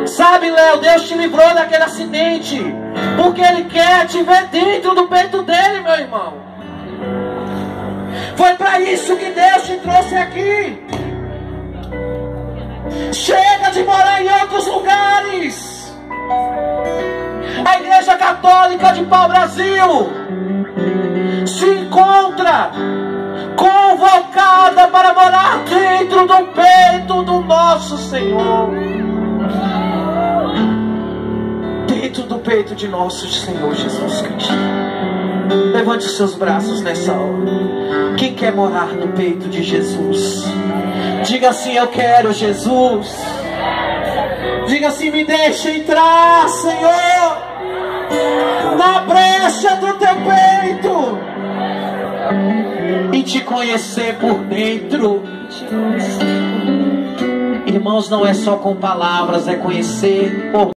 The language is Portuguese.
Sabe, Léo, Deus te livrou daquele acidente porque Ele quer te ver dentro do peito dele, meu irmão. Foi para isso que Deus te trouxe aqui. Chega de morar em outros lugares. A Igreja Católica de Pau Brasil se encontra convocada para morar dentro do peito do nosso Senhor. Dentro do peito de nosso Senhor Jesus Cristo. Levante os seus braços nessa hora. Quem quer morar no peito de Jesus? Diga assim: eu quero Jesus. Diga assim: me deixa entrar, Senhor, na brecha do teu peito e te conhecer por dentro. Irmãos, não é só com palavras, é conhecer por